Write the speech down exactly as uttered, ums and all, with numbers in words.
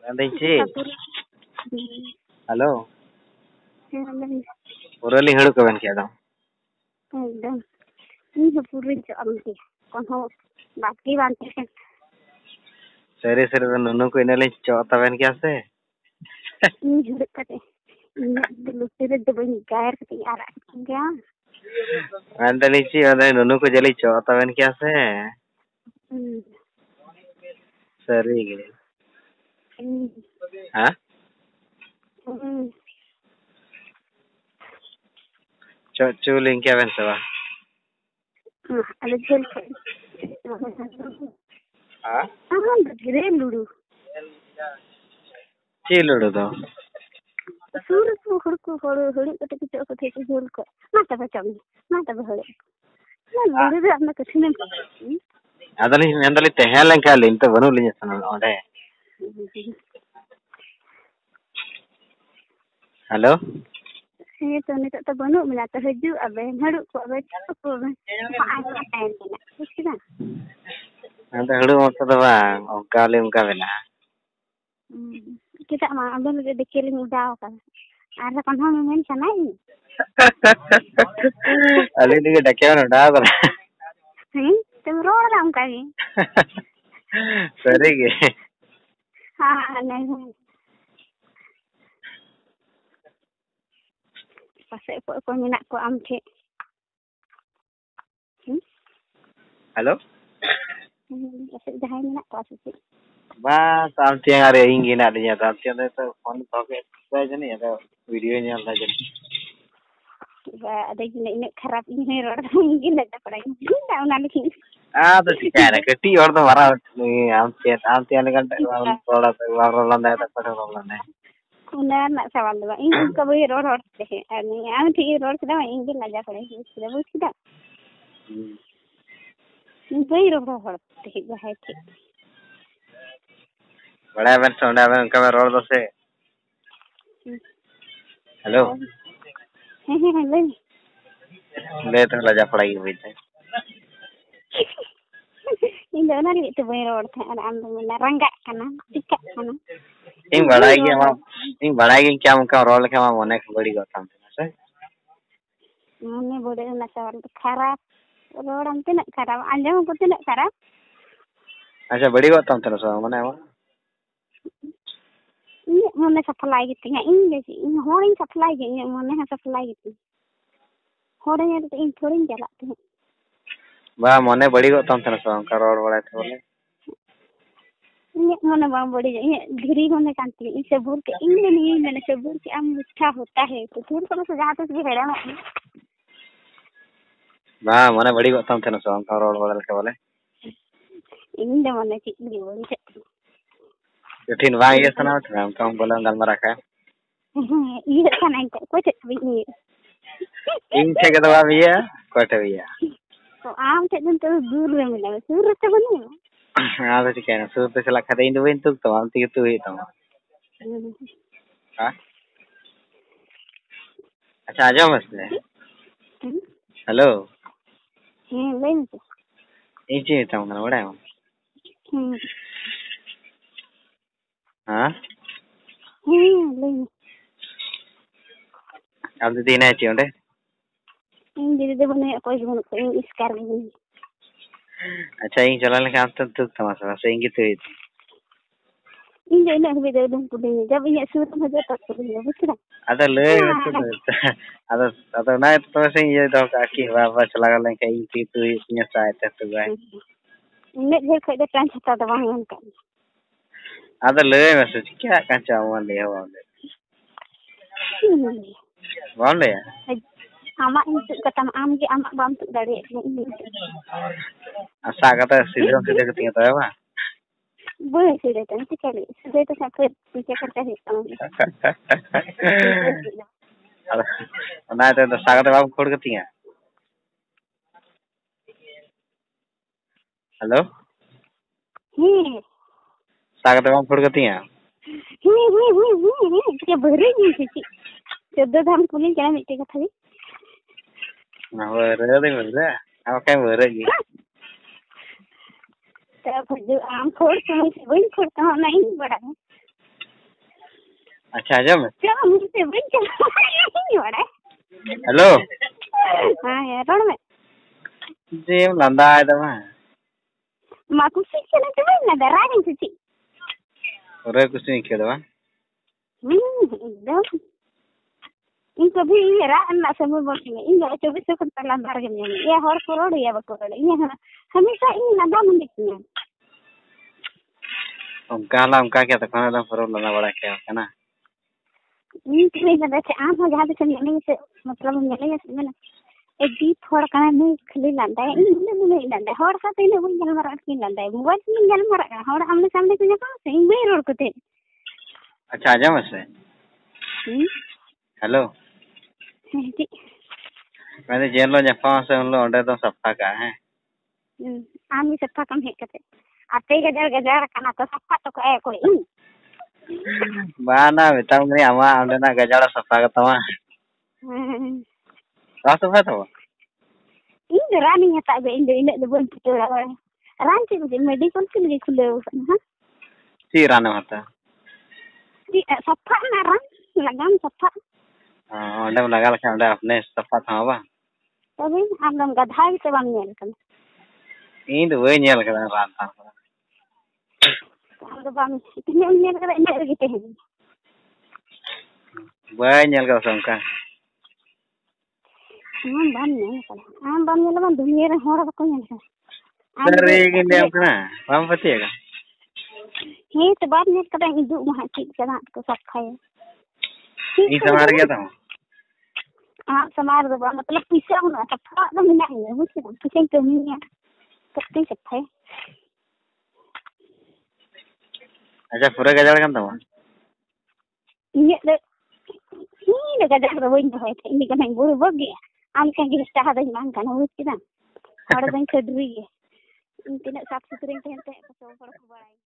Andai ci. Halo. Urali hadu kawan kya dong? एकदम ini पूरी चलती कौन हो बाकी बांधते हैं Seri seri तो नन्नू को इन्हें ले चौथा बन क्या से? ini juga kate ini dulu तेरे दबई गायर कते यार क्या अंदर ची अंदर नन्नू को जली चौथा बन क्या से? सरी के हाँ? चो चूलिंग क्या बन सवा? ada jel हाँ? हाँ धीरे लुडू ची लुडू तो सूर को हड़ को हड़ हड़ कटे की चौक थे की जल को ना तब चम ना तब हड़ ना लुडू रे अपना कुछ नहीं अदली अंदर ते हैं लंका लिंग तो बनू लिंग सना ओडे हेलो ये तो नहीं तो बनू मिला तो हजू अबे हड़ को अबे को टाइम देना कुछ ना अंदर हड़ू मत तो बांग ओंका ले ओंका बना kita mah abang udah dikirim udah kan ada kan hal main sana ini Ali दिखे डके में उड़ा कर हैं तुम रो रहा हूँ कहीं सरी के हाँ नहीं pasal ko minat ko am cek hello pasal dah minat ko asik बस आम तियांग आ रहे इंगी ना दिया तो आम तियांग तो फोन पाके तो जने या तो वीडियो नहीं आता जने ada gini ini kerap ini roda mungkin ada pada ini tahu nanti ah तो ठीक है कटी और तो मारा आम तियांग आम तियांग kan थोड़ा सा वार लंदा है तो pada लंदा है una nak sawal dua ini kau roda roda deh ini am ti roda sudah ini lajar pada ini sudah bus sudah ini kau roda roda deh bahaya cek बड़ा बन सोना बन उनका मैं रोड दो से हेलो हैं हैं ले ले तो लजा पड़ाई हुई थी ini dah nari itu bayar roda kan am mana rangga kana tiket kana इन बड़ाई के हम इन बड़ाई के क्या उनका रोल के हम होने की बड़ी बात है sir mana boleh nak sawal kerap roda nanti nak kerap anda mau putih nak kerap अच्छा बड़ी बात है तो सर मने वो ini mana supply gitu ya ini sih ini orang supply gitu mana supply gitu orang itu ini orang jalan tuh बा मने बड़ी बात है तो सर उनका रोड बड़ा थे बोले ini mana bang बड़ी ini धीरे होने कांती ini सबूर के ini नहीं मैंने सबूर के आम मीठा होता है तो थोड़ा सा से जहाँ तक भी है ना बा मने बड़ी बात है तो सर उनका रोड बड़ा थे बोले ini dah mana cik ini बोली ठीक वाह ये सुना तो हम काम बोला गल मरा का ये kan angka kau cek ini इन थे के तो वाह ये कोटे भैया तो आम cek tentu दूर में मिला सूरत से बनी हाँ तो ठीक है ना सूरत से लखा दे इन दो इन तो तो हम तीन तो ही तो हाँ अच्छा आ जाओ मसले हेलो हैं ले नीचे इन चीज़ तो हम ना बड़ा है हाँ हैं ले अब तो तीन है चीज़ ini jadi dia benda apa sih benda ini sekarang ini अच्छा इन चला लेकिन आप तो तो तमाशा से इंगी तो ही ini jadi nak beda dong punya jawab ini surat saja tak punya betul ada le ada ada ना तो से ये तो काकी बाबा चला गया लेकिन इंगी तो ही पुnya साइड तो गए ini dia kayak dia transit ada bangun kan ada le message क्या kan चावल ले हो वाले वाले amak itu kata am ke amak bam tu dari ini asa kata सीधे सीधे ketinggalan tahu apa boleh sudah nanti kali sudah itu saya kerja kerja hitam nah itu asa kata bam kod ketinggalan halo hmm asa kata bam kod ketinggalan hmm hmm hmm hmm dia beri ni sih sudah dalam kulit jangan mikir kata ni nah bener deh bener apa kayak bener lagi तो फिर जो आम फोड़ तो मुझे वही फोड़ता हूँ नहीं बड़ा अच्छा आजम चलो मुझसे बड़ी चलो नहीं हो रहा है। हेलो हाँ यार रोड में जेम लंदा है दमा माकू से चला तो ना डराने से थी और कुछ नहीं किया दमा एकदम इनको भी ये रात ना समय बोलेंगे इन लोग चौबीस सौ का लंदा रखेंगे ये हर करोड़ या बकरोड़ ये हमेशा इन लंदा में दिखती है उनका ला उनका क्या था खाना तो फरो लंदा बड़ा क्या है ना इन नहीं लगा थे आम हो जहाँ से नहीं से मतलब नहीं है मैंने एक दी थोड़ा करना नहीं खली लंदा है इन नहीं नहीं लंदा हर साथ इन वो जल मरा के लंदा है मोबाइल में जल मरा हर हमने सामने से कहाँ से इन भी रोड को थे अच्छा आजम से हेलो मैंने जेल लो जफा से उन लोग अंडे तो सफा का है आम भी सफा कम है कहते आते गजर गजर करना तो सफा तो क्या कोई बाना बेटा मेरी अम्मा अंडे ना गजरा सफा का तमा रात सफा था वो इन रानी है ताबे इन इन दो बन पिटोरा रान से मुझे मेडिकल के लिए खुले हो हां सी रान होता सी सफा ना रान लगाम सफा हां अंडे में लगा लखा अंडे अपने सफा था बा तभी हम लोग गधा भी से बन गए kan इन दो वे नेल का रान था हम तो बन इतने नेल कर इन लगे थे वे नेल का संका हम बन नहीं कर हम बन ले बन दुनिया रे होड़ को नेल अरे के नेल का हम पति है हे तो बात नेल कर इन दु महा ठीक से रात को सब खाए ई समार गया था हाँ समार दो मतलब पीछे होना सफा तो मिला है वो से पीछे तो नहीं है कितने सफा है अच्छा पूरा गजर kan तमा ये ले ini gajah rawin tuh itu ini kan yang buru bagi am kan kita istirahat aja mang kan harus kita harus yang kedri ini tidak sabtu sering teh teh kesel